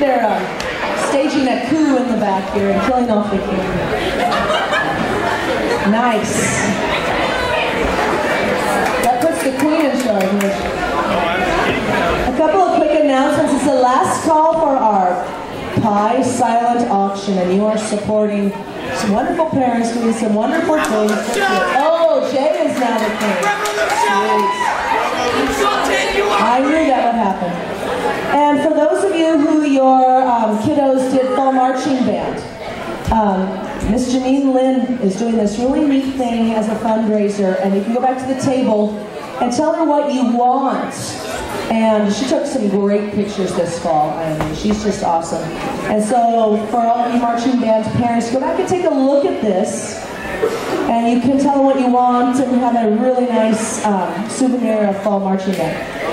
they're staging a coup in the back here and killing off the king. Nice. That puts the queen in charge. A couple of quick announcements. It's the last call for our Pie Silent Auction, and you are supporting some wonderful parents doing some wonderful things. Oh, Jay is now the king. I knew that would happen. And for those of you who your kiddos did fall marching band, Miss Janine Lynn is doing this really neat thing as a fundraiser, and you can go back to the table and tell her what you want. And she took some great pictures this fall. I mean, she's just awesome. And so for all of you marching band parents, go back and take a look at this. And you can tell her what you want and have a really nice souvenir of fall marching band.